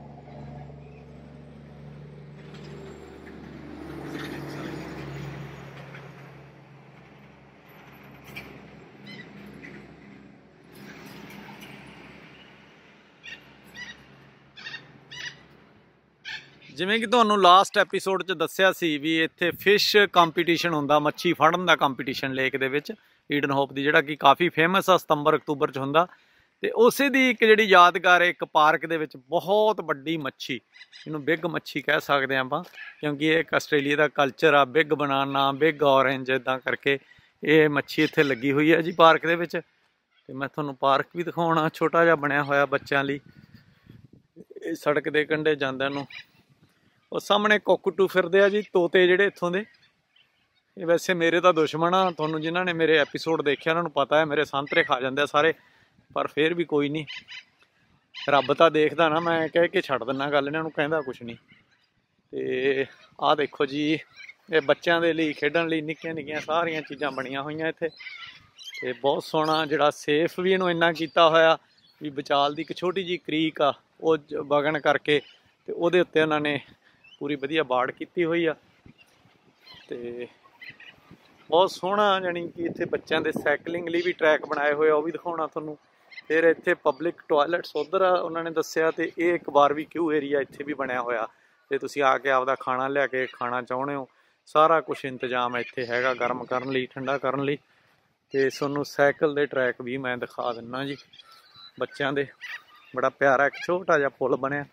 ਜਿਵੇਂ ਕਿ ਤੁਹਾਨੂੰ ਲਾਸਟ ਐਪੀਸੋਡ 'ਚ ਦੱਸਿਆ ਸੀ ਵੀ ਇੱਥੇ ਫਿਸ਼ ਕੰਪੀਟੀਸ਼ਨ ਹੁੰਦਾ, ਮੱਛੀ ਫੜਨ ਦਾ ਕੰਪੀਟੀਸ਼ਨ ਲੇਕ ਦੇ ਵਿੱਚ ਈਡਨ ਹੋਪ ਦੀ, ਜਿਹੜਾ ਕਿ ਕਾਫੀ ਫੇਮਸ ਆ, ਸਤੰਬਰ ਅਕਤੂਬਰ 'ਚ ਹੁੰਦਾ। ਤੇ ਉਸੇ ਦੀ ਇੱਕ ਜਿਹੜੀ ਯਾਦਗਾਰ ਹੈ, ਇੱਕ ਪਾਰਕ ਦੇ ਵਿੱਚ ਬਹੁਤ ਵੱਡੀ ਮੱਛੀ, ਇਹਨੂੰ ਬਿੱਗ ਮੱਛੀ ਕਹਿ ਸਕਦੇ ਆਪਾਂ, ਕਿਉਂਕਿ ਇਹ ਇੱਕ ਆਸਟ੍ਰੇਲੀਆ ਦਾ ਕਲਚਰ ਆ, ਬਿੱਗ ਬਨਾਨਾ, ਬਿੱਗ ਔਰੇਂਜ, ਇੱਦਾਂ ਕਰਕੇ ਇਹ ਮੱਛੀ ਇੱਥੇ ਲੱਗੀ ਹੋਈ ਹੈ ਜੀ ਪਾਰਕ ਦੇ ਵਿੱਚ। ਤੇ ਮੈਂ ਤੁਹਾਨੂੰ ਪਾਰਕ ਵੀ ਦਿਖਾਉਣਾ, ਛੋਟਾ ਜਿਹਾ ਬਣਿਆ ਹੋਇਆ ਬੱਚਿਆਂ ਲਈ। ਇਹ ਸੜਕ ਦੇ ਕੰਢੇ ਜਾਂਦਿਆਂ ਨੂੰ ਉਹ ਸਾਹਮਣੇ ਕੋਕਟੂ ਫਿਰਦੇ ਆ ਜੀ, ਤੋਤੇ ਜਿਹੜੇ ਇੱਥੋਂ ਦੇ। ਇਹ ਵੈਸੇ ਮੇਰੇ ਤਾਂ ਦੁਸ਼ਮਣ ਆ, ਤੁਹਾਨੂੰ ਜਿਨ੍ਹਾਂ ਨੇ ਮੇਰੇ ਐਪੀਸੋਡ ਦੇਖਿਆ ਉਹਨਾਂ ਨੂੰ ਪਤਾ ਹੈ, ਮੇਰੇ ਸੰਤਰੇ ਖਾ ਜਾਂਦੇ ਆ ਸਾਰੇ, ਪਰ ਫਿਰ ਵੀ ਕੋਈ ਨਹੀਂ, ਰੱਬ ਤਾਂ ਦੇਖਦਾ ਨਾ, ਮੈਂ ਕਹਿ ਕੇ ਛੱਡ ਦਿੰਦਾ ਗੱਲ, ਇਹਨਾਂ ਨੂੰ ਕਹਿੰਦਾ ਕੁਛ ਨਹੀਂ। ਤੇ ਆਹ ਦੇਖੋ ਜੀ, ਇਹ ਬੱਚਿਆਂ ਦੇ ਲਈ ਖੇਡਣ ਲਈ ਨਿੱਕੀਆਂ ਨਿੱਕੀਆਂ ਸਾਰੀਆਂ ਚੀਜ਼ਾਂ ਬਣੀਆਂ ਹੋਈਆਂ ਇੱਥੇ। ਤੇ ਬਹੁਤ ਸੋਹਣਾ ਜਿਹੜਾ ਸੇਫ ਵੀ ਇਹਨੂੰ ਇੰਨਾ ਕੀਤਾ ਹੋਇਆ ਵੀ ਵਿਚਾਲ ਦੀ ਇੱਕ ਛੋਟੀ ਜਿਹੀ ਕ੍ਰੀਕ ਆ, ਉਹ ਵਗਣ ਕਰਕੇ ਤੇ ਉਹਦੇ ਉੱਤੇ ਉਹਨਾਂ ਨੇ ਪੂਰੀ ਵਧੀਆ ਬਾੜ ਕੀਤੀ ਹੋਈ ਆ। ਤੇ ਬਹੁਤ ਸੋਹਣਾ, ਜਾਣੀ ਕਿ ਇੱਥੇ ਬੱਚਿਆਂ ਦੇ ਸਾਈਕਲਿੰਗ ਲਈ ਵੀ ਟਰੈਕ ਬਣਾਏ ਹੋਏ ਆ, ਉਹ ਵੀ ਦਿਖਾਉਣਾ ਤੁਹਾਨੂੰ। ਫਿਰ ਇੱਥੇ ਪਬਲਿਕ ਟੋਇਲਟਸ ਉੱਧਰ ਆ ਉਹਨਾਂ ਨੇ ਦੱਸਿਆ, ਤੇ ਇਹ ਇੱਕ ਬਾਰਬੀਕਿਊ ਏਰੀਆ ਇੱਥੇ ਵੀ ਬਣਿਆ ਹੋਇਆ, ਤੇ ਤੁਸੀਂ ਆ ਕੇ ਆਪਦਾ ਖਾਣਾ ਲਿਆ ਕੇ ਖਾਣਾ ਚਾਹੁੰਦੇ ਹੋ, ਸਾਰਾ ਕੁਛ ਇੰਤਜ਼ਾਮ ਇੱਥੇ ਹੈਗਾ ਗਰਮ ਕਰਨ ਲਈ, ਠੰਡਾ ਕਰਨ ਲਈ। ਤੇ ਤੁਹਾਨੂੰ ਸਾਈਕਲ ਦੇ ਟਰੈਕ ਵੀ ਮੈਂ ਦਿਖਾ ਦਿੰਦਾ ਜੀ ਬੱਚਿਆਂ ਦੇ, ਬੜਾ ਪਿਆਰਾ ਇੱਕ ਛੋਟਾ ਜਿਹਾ ਪੁਲ ਬਣਿਆ।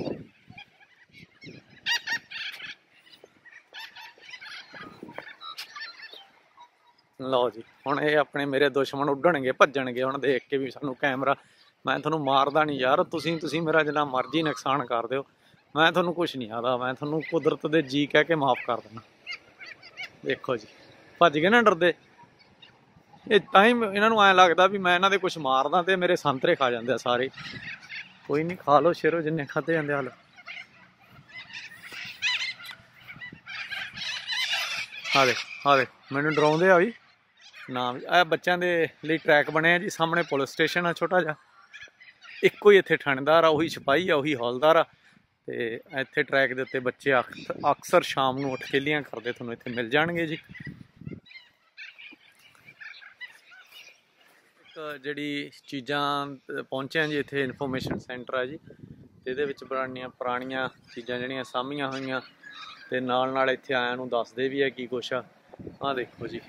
ਲਓ ਜੀ, ਹੁਣ ਇਹ ਆਪਣੇ ਮੇਰੇ ਦੁਸ਼ਮਣ ਉੱਡਣਗੇ, ਭੱਜਣਗੇ ਹੁਣ ਦੇਖ ਕੇ ਵੀ ਸਾਨੂੰ ਕੈਮਰਾ। ਮੈਂ ਤੁਹਾਨੂੰ ਮਾਰਦਾ ਨਹੀਂ ਯਾਰ, ਤੁਸੀਂ ਮੇਰਾ ਜਿੰਨਾ ਮਰਜ਼ੀ ਨੁਕਸਾਨ ਕਰ ਦਿਓ, ਮੈਂ ਤੁਹਾਨੂੰ ਕੁਛ ਨਹੀਂ ਆਦਾ, ਮੈਂ ਤੁਹਾਨੂੰ ਕੁਦਰਤ ਦੇ ਜੀ ਕਹਿ ਕੇ ਮਾਫ ਕਰ ਦਿੰਦਾ। ਦੇਖੋ ਜੀ ਭੱਜ ਗਏ ਨਾ ਡਰਦੇ, ਇਹ ਤਾਂ ਹੀ ਇਹਨਾਂ ਨੂੰ ਐਂ ਲੱਗਦਾ ਵੀ ਮੈਂ ਇਹਨਾਂ ਦੇ ਕੁਛ ਮਾਰਦਾ ਤੇ ਮੇਰੇ ਸੰਤਰੇ ਖਾ ਜਾਂਦੇ ਆ ਸਾਰੇ। ਕੋਈ ਨਹੀਂ, ਖਾ ਲਓ ਸ਼ੇਰੋ ਜਿੰਨੇ ਖਾਧੇ ਜਾਂਦੇ। ਹਾਲ ਹਾਂ ਦੇ ਮੈਨੂੰ ਡਰਾਉਂਦੇ ਆ ਵੀ ਨਾ। ਇਹ ਬੱਚਿਆਂ ਦੇ ਲਈ ਟਰੈਕ ਬਣਿਆ ਜੀ, ਸਾਹਮਣੇ ਪੁਲਿਸ ਸਟੇਸ਼ਨ ਆ ਛੋਟਾ ਜਿਹਾ, ਇੱਕੋ ਹੀ ਇੱਥੇ ਥਾਣੇਦਾਰ ਆ, ਉਹੀ ਸਿਪਾਹੀ ਆ, ਉਹੀ ਹੌਲਦਾਰ ਆ। ਤੇ ਇੱਥੇ ਟਰੈਕ ਦੇ ਉੱਤੇ ਬੱਚੇ ਅਕਸਰ ਸ਼ਾਮ ਨੂੰ ਉਠਕੇਲੀਆਂ ਕਰਦੇ, ਤੁਹਾਨੂੰ ਇੱਥੇ ਮਿਲ ਜਾਣਗੇ ਜੀ। ਇੱਕ ਜਿਹੜੀ ਚੀਜ਼ਾਂ ਪਹੁੰਚਿਆ ਜੀ ਇੱਥੇ, ਇਨਫੋਰਮੇਸ਼ਨ ਸੈਂਟਰ ਆ ਜੀ, ਇਹਦੇ ਵਿੱਚ ਪੁਰਾਣੀਆਂ ਚੀਜ਼ਾਂ ਜਿਹੜੀਆਂ ਸਾਂਭੀਆਂ ਹੋਈਆਂ, ਤੇ ਨਾਲ ਨਾਲ ਇੱਥੇ ਆਇਆਂ ਨੂੰ ਦੱਸਦੇ ਵੀ ਹੈ ਕੀ ਕੁਛ ਆ। ਆਹ ਦੇਖੋ ਜੀ,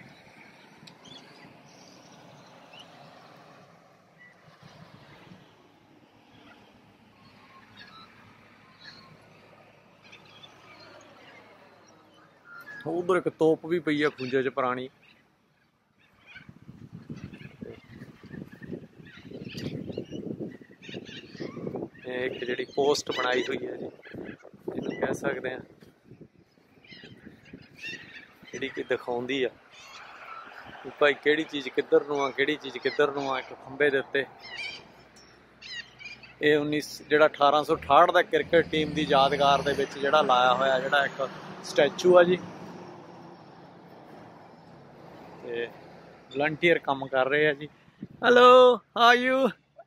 ਉਧਰ ਇੱਕ ਤੋਪ ਵੀ ਪਈ ਆ ਖੂੰਜੇ 'ਚ ਪੁਰਾਣੀ। ਇਹ ਇੱਕ ਜਿਹੜੀ ਪੋਸਟ ਬਣਾਈ ਹੋਈ ਹੈ ਜੀ, ਇਹਨੂੰ ਕਹਿ ਸਕਦੇ ਆ, ਜਿਹੜੀ ਕਿ ਦਿਖਾਉਂਦੀ ਆ ਵੀ ਭਾਈ ਕਿਹੜੀ ਚੀਜ਼ ਕਿੱਧਰ ਨੂੰ ਆ, ਕਿਹੜੀ ਚੀਜ਼ ਕਿੱਧਰ ਨੂੰ ਆ। ਇੱਕ ਖੰਭੇ ਦੇ ਉੱਤੇ ਇਹ 1868 ਦਾ ਕ੍ਰਿਕਟ ਟੀਮ ਦੀ ਯਾਦਗਾਰ ਦੇ ਵਿੱਚ ਜਿਹੜਾ ਲਾਇਆ ਹੋਇਆ ਜਿਹੜਾ ਇੱਕ ਸਟੈਚੂ ਆ ਜੀ। ਤੇ ਵਲੰਟੀਅਰ ਕੰਮ ਕਰ ਰਹੇ ਆ ਜੀ। Hello, how are you?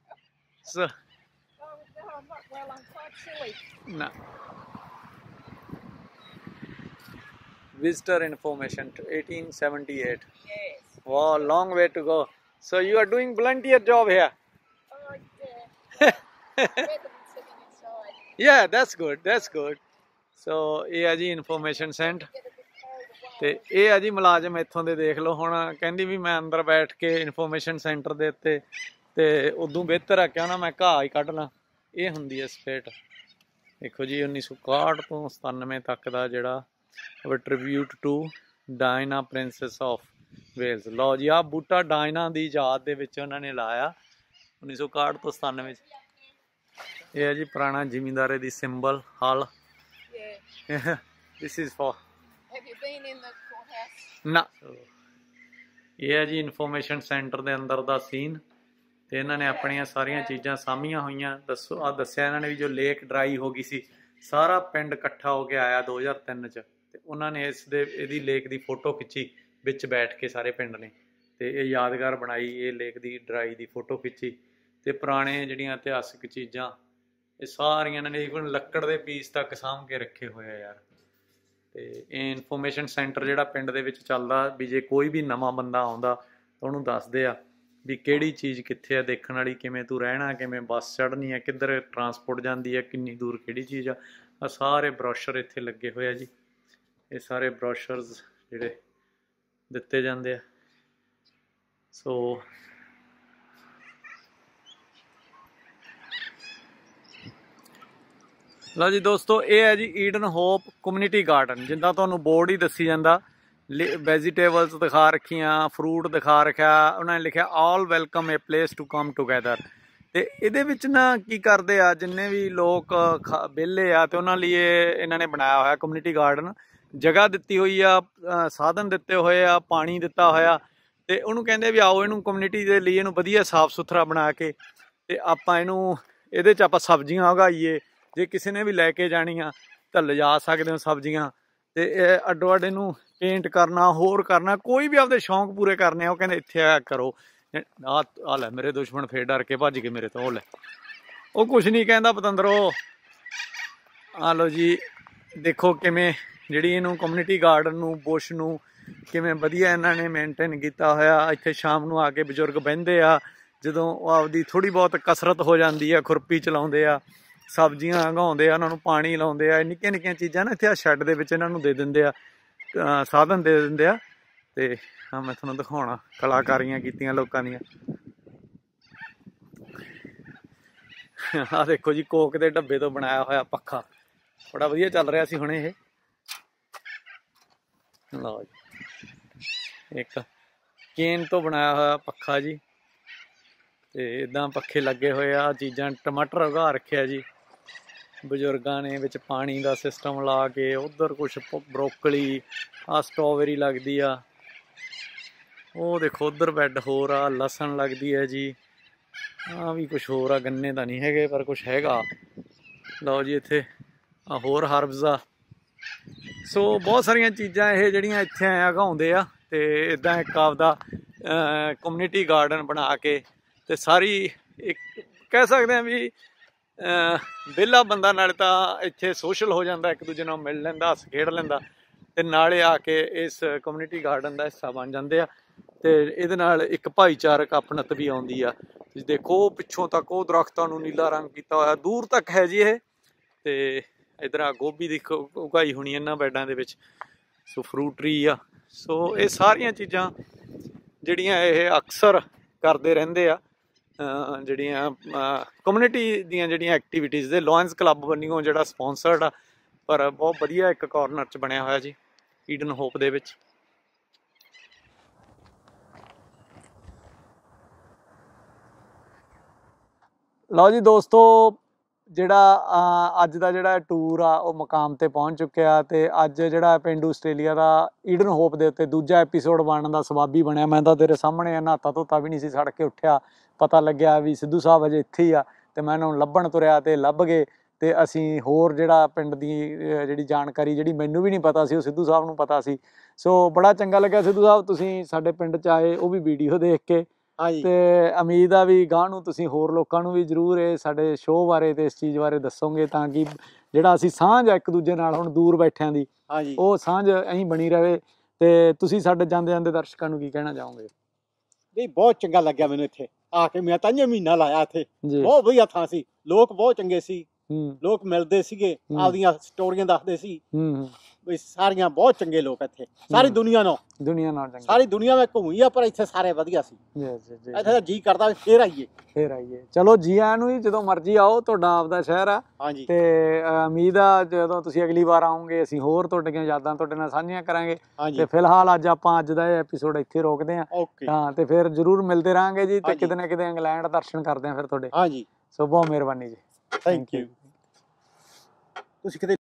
Well, I'm quite silly. No. Visitor information 1878. Yes. Wow, long way to go. So you are doing volunteer job here? Oh, yeah. Rather than sitting inside. Yeah, that's good. That's good. So ਇਹ ਆ ਜੀ information Saint, ਤੇ ਇਹ ਆ ਜੀ ਮੁਲਾਜ਼ਮ ਇੱਥੋਂ ਦੇ। ਦੇਖ ਲਓ ਹੁਣ ਕਹਿੰਦੀ ਵੀ ਮੈਂ ਅੰਦਰ ਬੈਠ ਕੇ ਇਨਫੋਰਮੇਸ਼ਨ ਸੈਂਟਰ ਦੇ ਉੱਤੇ, ਤੇ ਉਦੋਂ ਬਿਹਤਰ ਆ ਕਿਉਂ ਨਾ ਮੈਂ ਘਾਹ ਹੀ ਕੱਢ ਲਾਂ। ਇਹ ਹੁੰਦੀ ਹੈ ਸਪੇਟ। ਦੇਖੋ ਜੀ 1961 ਤੋਂ 97 ਤੱਕ ਦਾ ਜਿਹੜਾ tribute to Diana princess of Wales. ਲਓ ਜੀ, ਆਹ ਬੂਟਾ ਡਾਇਨਾ ਦੀ ਯਾਦ ਦੇ ਵਿੱਚ ਉਹਨਾਂ ਨੇ ਲਾਇਆ 1961 ਤੋਂ 97 'ਚ। ਇਹ ਹੈ ਜੀ ਪੁਰਾਣਾ ਜ਼ਿਮੀਂਦਾਰੇ ਦੀ symbol hall. Yeah. This is for Have you been in the courthouse? ਨਾ। ਇਹ ਹੈ ਜੀ ਇਨਫੋਰਮੇਸ਼ਨ ਸੈਂਟਰ ਦੇ ਅੰਦਰ ਦਾ ਸੀਨ, ਤੇ ਇਹਨਾਂ ਨੇ ਆਪਣੀਆਂ ਸਾਰੀਆਂ ਚੀਜ਼ਾਂ ਸਾਂਭੀਆਂ ਹੋਈਆਂ। ਦੱਸਿਆ ਇਹਨਾਂ ਨੇ ਵੀ ਜੋ ਲੇਕ ਡਰਾਈ ਹੋ ਗਈ ਸੀ, ਸਾਰਾ ਪਿੰਡ ਇਕੱਠਾ ਹੋ ਕੇ ਆਇਆ 2003 ਚ, ਤੇ ਉਹਨਾਂ ਨੇ ਇਹਦੀ ਲੇਕ ਦੀ ਫੋਟੋ ਖਿੱਚੀ ਵਿੱਚ ਬੈਠ ਕੇ ਸਾਰੇ ਪਿੰਡ ਨੇ, ਤੇ ਇਹ ਯਾਦਗਾਰ ਬਣਾਈ। ਇਹ ਲੇਕ ਦੀ ਡਰਾਈ ਦੀ ਫੋਟੋ ਖਿੱਚੀ, ਤੇ ਪੁਰਾਣੇ ਜਿਹੜੀਆਂ ਇਤਿਹਾਸਿਕ ਚੀਜ਼ਾਂ ਇਹ ਸਾਰੀਆਂ ਇਹਨਾਂ ਨੇ ਈਵਨ ਲੱਕੜ ਦੇ ਪੀਸ ਤੱਕ ਸਾਂਭ ਕੇ ਰੱਖੇ ਹੋਏ ਆ ਯਾਰ। ਤੇ ਇਹ ਇਨਫੋਰਮੇਸ਼ਨ ਸੈਂਟਰ ਜਿਹੜਾ ਪਿੰਡ ਦੇ ਵਿੱਚ ਚੱਲਦਾ, ਵੀ ਜੇ ਕੋਈ ਵੀ ਨਵਾਂ ਬੰਦਾ ਆਉਂਦਾ ਤਾਂ ਉਹਨੂੰ ਦੱਸਦੇ ਆ ਵੀ ਕਿਹੜੀ ਚੀਜ਼ ਕਿੱਥੇ ਆ ਦੇਖਣ ਵਾਲੀ, ਕਿਵੇਂ ਤੂੰ ਰਹਿਣਾ, ਕਿਵੇਂ ਬੱਸ ਚੜ੍ਹਨੀ ਹੈ, ਕਿੱਧਰ ਟਰਾਂਸਪੋਰਟ ਜਾਂਦੀ ਹੈ, ਕਿੰਨੀ ਦੂਰ ਕਿਹੜੀ ਚੀਜ਼ ਆ। ਆਹ ਸਾਰੇ ਬਰੋਸ਼ਰ ਇੱਥੇ ਲੱਗੇ ਹੋਏ ਆ ਜੀ। ਇਹ ਸਾਰੇ ਬਰੋਸ਼ਰਸ ਜਿਹੜੇ ਦਿੱਤੇ ਜਾਂਦੇ ਆ। ਸੋ ਲਓ ਜੀ ਦੋਸਤੋ, ਇਹ ਹੈ ਜੀ ਈਡਨ ਹੋਪ ਕਮਿਊਨਿਟੀ ਗਾਰਡਨ, ਜਿੱਦਾਂ ਤੁਹਾਨੂੰ ਬੋਰਡ ਹੀ ਦੱਸੀ ਜਾਂਦਾ। ਵੈਜੀਟੇਬਲਸ ਦਿਖਾ ਰੱਖੀਆਂ, ਫਰੂਟ ਦਿਖਾ ਰੱਖਿਆ, ਉਹਨਾਂ ਨੇ ਲਿਖਿਆ all welcome a place to come together. ਤੇ ਇਹਦੇ ਵਿੱਚ ਨਾ ਕੀ ਕਰਦੇ ਆ, ਜਿੰਨੇ ਵੀ ਲੋਕ ਵਿਹਲੇ ਆ ਤੇ ਉਹਨਾਂ ਲਈ ਇਹਨਾਂ ਨੇ ਬਣਾਇਆ ਹੋਇਆ ਕਮਿਊਨਿਟੀ ਗਾਰਡਨ। ਜਗ੍ਹਾ ਦਿੱਤੀ ਹੋਈ ਆ, ਸਾਧਨ ਦਿੱਤੇ ਹੋਏ ਆ, ਪਾਣੀ ਦਿੱਤਾ ਹੋਇਆ, ਤੇ ਉਹਨੂੰ ਕਹਿੰਦੇ ਵੀ ਆਓ ਇਹਨੂੰ ਕਮਿਊਨਿਟੀ ਦੇ ਲਈ ਇਹਨੂੰ ਵਧੀਆ ਸਾਫ ਸੁਥਰਾ ਬਣਾ ਕੇ ਤੇ ਆਪਾਂ ਇਹਦੇ 'ਚ ਆਪਾਂ ਸਬਜ਼ੀਆਂ ਉਗਾਈਏ। ਜੇ ਕਿਸੇ ਨੇ ਵੀ ਲੈ ਕੇ ਜਾਣੀਆਂ ਤਾਂ ਲਿਜਾ ਸਕਦੇ ਹੋ ਸਬਜ਼ੀਆਂ। ਤੇ ਇਹ ਅੱਡੋ ਅੱਡ ਇਹਨੂੰ ਪੇਂਟ ਕਰਨਾ, ਹੋਰ ਕਰਨਾ, ਕੋਈ ਵੀ ਆਪਦੇ ਸ਼ੌਂਕ ਪੂਰੇ ਕਰਨੇ ਆ, ਉਹ ਕਹਿੰਦੇ ਇੱਥੇ ਆਇਆ ਕਰੋ। ਆ ਲੈ ਮੇਰੇ ਦੁਸ਼ਮਣ ਫੇਰ ਡਰ ਕੇ ਭੱਜ ਗਏ ਮੇਰੇ ਤੋਂ। ਉਹ ਲੈ, ਉਹ ਕੁਛ ਨਹੀਂ ਕਹਿੰਦਾ ਪਤੰਦਰੋ। ਆ ਲਓ ਜੀ, ਦੇਖੋ ਕਿਵੇਂ ਜਿਹੜੀ ਇਹਨੂੰ ਕਮਿਊਨਿਟੀ ਗਾਰਡਨ ਨੂੰ, ਬੁਸ਼ ਨੂੰ ਕਿਵੇਂ ਵਧੀਆ ਇਹਨਾਂ ਨੇ ਮੇਨਟੇਨ ਕੀਤਾ ਹੋਇਆ। ਇੱਥੇ ਸ਼ਾਮ ਨੂੰ ਆ ਕੇ ਬਜ਼ੁਰਗ ਬਹਿੰਦੇ ਆ, ਜਦੋਂ ਆਪਦੀ ਥੋੜ੍ਹੀ ਬਹੁਤ ਕਸਰਤ ਹੋ ਜਾਂਦੀ ਆ, ਖੁਰਪੀ ਚਲਾਉਂਦੇ ਆ, ਸਬਜ਼ੀਆਂ ਉਗਾਉਂਦੇ ਆ, ਉਹਨਾਂ ਨੂੰ ਪਾਣੀ ਲਾਉਂਦੇ ਆ। ਨਿੱਕੀਆਂ ਨਿੱਕੀਆਂ ਚੀਜ਼ਾਂ ਨਾ ਇੱਥੇ ਆ ਸ਼ੈੱਡ ਦੇ ਵਿੱਚ ਇਹਨਾਂ ਨੂੰ ਦੇ ਦਿੰਦੇ ਆ, ਸਾਧਨ ਦੇ ਦਿੰਦੇ ਆ। ਤੇ ਮੈਂ ਤੁਹਾਨੂੰ ਦਿਖਾਉਣਾ ਕਲਾਕਾਰੀਆਂ ਕੀਤੀਆਂ ਲੋਕਾਂ ਦੀਆਂ। ਆਹ ਦੇਖੋ ਜੀ, ਕੋਕ ਦੇ ਡੱਬੇ ਤੋਂ ਬਣਾਇਆ ਹੋਇਆ ਪੱਖਾ, ਬੜਾ ਵਧੀਆ ਚੱਲ ਰਿਹਾ ਸੀ ਹੁਣੇ ਇਹ। ਲਓ ਜੀ, ਇੱਕ ਕੇਨ ਤੋਂ ਬਣਾਇਆ ਹੋਇਆ ਪੱਖਾ ਜੀ, ਤੇ ਇਦਾਂ ਪੱਖੇ ਲੱਗੇ ਹੋਏ ਆ। ਚੀਜ਼ਾਂ, ਟਮਾਟਰ ਉਗਾ ਰੱਖਿਆ ਜੀ ਬਜ਼ੁਰਗਾਂ ਨੇ, ਵਿੱਚ ਪਾਣੀ ਦਾ ਸਿਸਟਮ ਲਾ ਕੇ। ਉਧਰ ਕੁਛ ਬਰੋਕਲੀ, ਆ ਸਟ੍ਰਾਬੇਰੀ ਲੱਗਦੀ ਆ, ਉਹ ਦੇਖੋ ਉਧਰ ਬੈੱਡ ਹੋਰ ਆ, ਲਸਣ ਲੱਗਦੀ ਹੈ ਜੀ। ਆ ਵੀ ਕੁਛ ਹੋਰ ਆ, ਗੰਨੇ ਤਾਂ ਨਹੀਂ ਹੈਗੇ ਪਰ ਕੁਛ ਹੈਗਾ। ਲਓ ਜੀ, ਇੱਥੇ ਆ ਹੋਰ ਹਰਬਸ ਆ। ਸੋ ਬਹੁਤ ਸਾਰੀਆਂ ਚੀਜ਼ਾਂ ਇਹ ਜਿਹੜੀਆਂ ਇੱਥੇ ਉਗਾਉਂਦੇ ਆ, ਤੇ ਇੱਦਾਂ ਇੱਕ ਆਪਦਾ ਕਮਿਊਨਿਟੀ ਗਾਰਡਨ ਬਣਾ ਕੇ। ਤੇ ਸਾਰੀ ਇੱਕ ਕਹਿ ਸਕਦੇ ਹਾਂ ਵੀ ਵਿਹਲਾ ਬੰਦਾ ਨਾਲੇ ਤਾਂ ਇੱਥੇ ਸੋਸ਼ਲ ਹੋ ਜਾਂਦਾ, ਇੱਕ ਦੂਜੇ ਨਾਲ ਮਿਲ ਲੈਂਦਾ, ਹੱਸ ਖੇਡ ਲੈਂਦਾ, ਤੇ ਨਾਲੇ ਆ ਕੇ ਇਸ ਕਮਿਊਨਿਟੀ ਗਾਰਡਨ ਦਾ ਹਿੱਸਾ ਬਣ ਜਾਂਦੇ ਆ। ਤੇ ਇਹਦੇ ਨਾਲ ਇੱਕ ਭਾਈਚਾਰਕ ਆਪਣਤ ਵੀ ਆਉਂਦੀ ਆ। ਤੁਸੀਂ ਦੇਖੋ ਪਿੱਛੋਂ ਤੱਕ ਉਹ ਦਰਖਤਾਂ ਨੂੰ ਨੀਲਾ ਰੰਗ ਕੀਤਾ ਹੋਇਆ, ਦੂਰ ਤੱਕ ਹੈ ਜੀ ਇਹ। ਤੇ ਇੱਧਰ ਆ ਗੋਭੀ ਦੀ ਉਗਾਈ ਹੋਣੀ ਇਹਨਾਂ ਬੈਡਾਂ ਦੇ ਵਿੱਚ। ਸੋ ਫਰੂਟ ਟਰੀ ਆ। ਸੋ ਇਹ ਸਾਰੀਆਂ ਚੀਜ਼ਾਂ ਜਿਹੜੀਆਂ ਇਹ ਅਕਸਰ ਕਰਦੇ ਰਹਿੰਦੇ ਆ, ਜਿਹੜੀਆਂ ਕਮਿਊਨਿਟੀ ਦੀਆਂ ਜਿਹੜੀਆਂ ਐਕਟੀਵਿਟੀਜ਼ ਦੇ ਲਾਇਨਸ ਕਲੱਬ ਵੱਲੋਂ ਜਿਹੜਾ ਸਪੋਂਸਰਡ ਆ, ਪਰ ਬਹੁਤ ਵਧੀਆ ਇੱਕ ਕਾਰਨਰ 'ਚ ਬਣਿਆ ਹੋਇਆ ਜੀ ਈਡਨ ਹੋਪ ਦੇ ਵਿੱਚ। ਲਓ ਜੀ ਦੋਸਤੋ, ਜਿਹੜਾ ਅੱਜ ਦਾ ਜਿਹੜਾ ਟੂਰ ਆ ਉਹ ਮੁਕਾਮ ਤੇ ਪਹੁੰਚ ਚੁੱਕਿਆ। ਤੇ ਅੱਜ ਜਿਹੜਾ ਪੇਂਡੂ ਆਸਟ੍ਰੇਲੀਆ ਦਾ ਈਡਨ ਹੋਪ ਦੇ ਉੱਤੇ ਦੂਜਾ ਐਪੀਸੋਡ ਬਣਨ ਦਾ ਸਬੱਬ ਹੀ ਬਣਿਆ। ਮੈਂ ਤਾਂ ਤੇਰੇ ਸਾਹਮਣੇ ਨਹਾਤਾ ਧੋਤਾ ਵੀ ਨਹੀਂ ਸੀ, ਸੜ ਕੇ ਉੱਠਿਆ, ਪਤਾ ਲੱਗਿਆ ਵੀ ਸਿੱਧੂ ਸਾਹਿਬ ਅਜੇ ਇੱਥੇ ਹੀ ਆ, ਤੇ ਮੈਂ ਇਹਨਾਂ ਨੂੰ ਲੱਭਣ ਤੁਰਿਆ ਤੇ ਲੱਭ ਗਏ। ਤੇ ਅਸੀਂ ਹੋਰ ਜਿਹੜਾ ਪਿੰਡ ਦੀ ਜਿਹੜੀ ਜਾਣਕਾਰੀ ਜਿਹੜੀ ਮੈਨੂੰ ਵੀ ਨਹੀਂ ਪਤਾ ਸੀ, ਉਹ ਸਿੱਧੂ ਸਾਹਿਬ ਨੂੰ ਪਤਾ ਸੀ। ਸੋ ਬੜਾ ਚੰਗਾ ਲੱਗਿਆ ਸਿੱਧੂ ਸਾਹਿਬ, ਤੁਸੀਂ ਸਾਡੇ ਪਿੰਡ 'ਚ ਆਏ, ਉਹ ਵੀ ਵੀਡੀਓ ਦੇਖ ਕੇ। ਤੇ ਉਮੀਦ ਆ ਵੀ ਗਾਂਹ ਨੂੰ ਤੁਸੀਂ ਹੋਰ ਲੋਕਾਂ ਨੂੰ ਵੀ ਜ਼ਰੂਰ ਇਹ ਸਾਡੇ ਸ਼ੋਅ ਬਾਰੇ ਤੇ ਇਸ ਚੀਜ਼ ਬਾਰੇ ਦੱਸੋਗੇ, ਤਾਂ ਕਿ ਜਿਹੜਾ ਅਸੀਂ ਸਾਂਝ ਆ ਇੱਕ ਦੂਜੇ ਨਾਲ ਹੁਣ ਦੂਰ ਬੈਠਿਆਂ ਦੀ, ਉਹ ਸਾਂਝ ਐਂ ਬਣੀ ਰਹੇ। ਤੇ ਤੁਸੀਂ ਸਾਡੇ ਜਾਂਦੇ ਜਾਂਦੇ ਦਰਸ਼ਕਾਂ ਨੂੰ ਕੀ ਕਹਿਣਾ ਚਾਹੋਗੇ? ਨਹੀਂ, ਬਹੁਤ ਚੰਗਾ ਲੱਗਿਆ ਮੈਨੂੰ ਇੱਥੇ ਆ ਕੇ। ਮੈਂ ਤਾਂ ਮਹੀਨਾ ਲਾਇਆ ਇੱਥੇ, ਬਹੁਤ ਵਧੀਆ ਥਾਂ ਸੀ, ਲੋਕ ਬਹੁਤ ਚੰਗੇ ਸੀ, ਲੋਕ ਮਿਲਦੇ ਸੀਗੇ, ਆਪਦੀਆਂ ਸਟੋਰੀਆਂ ਦੱਸਦੇ ਸੀ। ਵੀ ਸਾਰੀਆਂ ਬਹੁਤ ਚੰਗੇ ਲੋਕ ਇੱਥੇ, ਸਾਰੀ ਦੁਨੀਆ ਨਾਲ ਸਾਰੀ ਦੁਨੀਆ ਵਿੱਚ ਘੁੰਮੀ ਆ, ਪਰ ਇੱਥੇ ਸਾਰੇ ਵਧੀਆ ਸੀ। ਇੱਥੇ ਤਾਂ ਜੀ ਕਰਦਾ ਫੇਰ ਆਈਏ। ਚਲੋ ਜੀ ਆਇਆਂ ਨੂੰ ਜੀ, ਜਦੋਂ ਮਰਜ਼ੀ ਆਓ, ਤੁਹਾਡਾ ਆਪਦਾ ਸ਼ਹਿਰ ਆ। ਤੇ ਉਮੀਦ ਆ ਜਦੋਂ ਤੁਸੀਂ ਅਗਲੀ ਵਾਰ ਆਓਗੇ ਅਸੀਂ ਹੋਰ ਤੁਹਾਡੀਆਂ ਯਾਦਾਂ ਤੁਹਾਡੇ ਨਾਲ ਸਾਂਝੀਆਂ ਕਰਾਂਗੇ। ਤੇ ਫਿਲਹਾਲ ਆਪਾਂ ਅੱਜ ਦਾ ਇਹ ਐਪੀਸੋਡ ਇੱਥੇ ਰੋਕਦੇ ਹਾਂ। ਹਾਂ, ਤੇ ਫਿਰ ਜ਼ਰੂਰ ਮਿਲਦੇ ਰਹਾਂਗੇ ਜੀ। ਤੇ ਕਿਤੇ ਨਾ ਕਿਤੇ ਇੰਗਲੈਂਡ ਦਰਸ਼ਨ ਕਰਦੇ ਹਾਂ ਫਿਰ ਤੁਹਾਡੇ। ਸੋ ਬਹੁਤ ਮਿਹਰਬਾਨੀ ਜੀ। ਥੈਂਕ ਯੂ ਤੁਸੀਂ ਕਿਤੇ